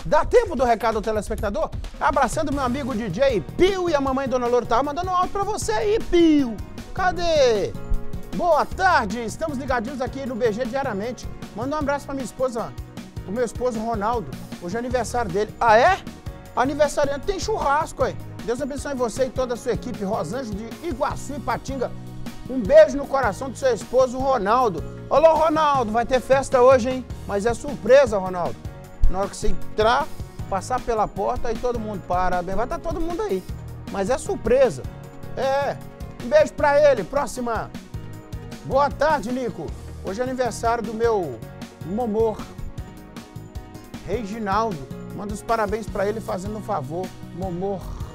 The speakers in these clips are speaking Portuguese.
Dá tempo do recado ao telespectador? Abraçando meu amigo DJ Pio e a mamãe Dona Loura tava mandando um áudio pra você aí, Pio. Cadê? Boa tarde, estamos ligadinhos aqui no BG diariamente. Manda um abraço pra minha esposa, pro meu esposo Ronaldo. Hoje é aniversário dele. Ah, é? Aniversariante tem churrasco, aí. Deus abençoe você e toda a sua equipe, Rosângela de Iguaçu e Patinga. Um beijo no coração do seu esposo, Ronaldo. Alô, Ronaldo, vai ter festa hoje, hein? Mas é surpresa, Ronaldo. Na hora que você entrar, passar pela porta, aí todo mundo para. Vai estar todo mundo aí. Mas é surpresa. É. Um beijo pra ele. Próxima. Boa tarde, Nico. Hoje é aniversário do meu momor, Reginaldo. Manda os parabéns pra ele fazendo um favor. Momor.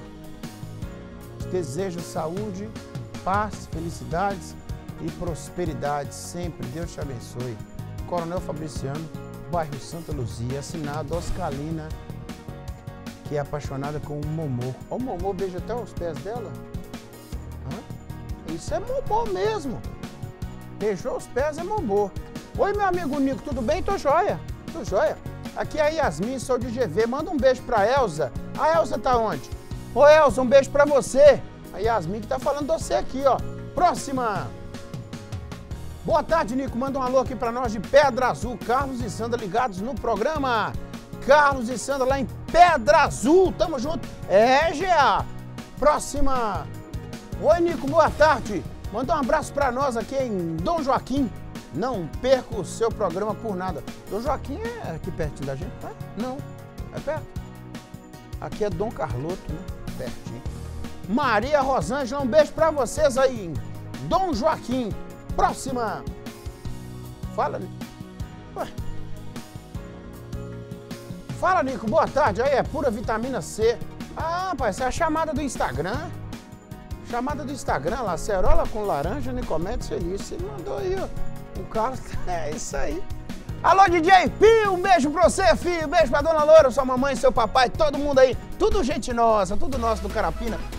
Desejo saúde, paz, felicidades e prosperidade sempre. Deus te abençoe. Coronel Fabriciano, bairro Santa Luzia, assinado Oscalina, que é apaixonada com o Momô. O Momô beija até os pés dela? Hã? Isso é Momô mesmo. Beijou os pés, é Momô. Oi, meu amigo Nico, tudo bem? Tô joia. Tô joia. Aqui é a Yasmin, sou de GV. Manda um beijo pra Elza. A Elza tá onde? Ô, Elza, um beijo pra você. A Yasmin que tá falando de você aqui, ó. Próxima. Boa tarde, Nico. Manda um alô aqui pra nós de Pedra Azul. Carlos e Sandra ligados no programa. Carlos e Sandra lá em Pedra Azul. Tamo junto. É, GA. Próxima. Oi, Nico. Boa tarde. Manda um abraço pra nós aqui em Dom Joaquim. Não perca o seu programa por nada. Dom Joaquim é aqui pertinho da gente, tá? Não. É perto. Aqui é Dom Carloto, né? Pertinho. Maria Rosângela, um beijo pra vocês aí. Dom Joaquim. Próxima. Fala, Nico. Ué. Fala, Nico. Boa tarde. Aí é pura vitamina C. Ah, rapaz, essa é a chamada do Instagram. Chamada do Instagram lá. Cerola com laranja, Nicomedes feliz. Você mandou aí, ó. O Carlos. É isso aí. Alô, DJ Pio, um beijo pra você, filho. Um beijo pra Dona Loura, sua mamãe, seu papai, todo mundo aí. Tudo gente nossa, tudo nosso do Carapina.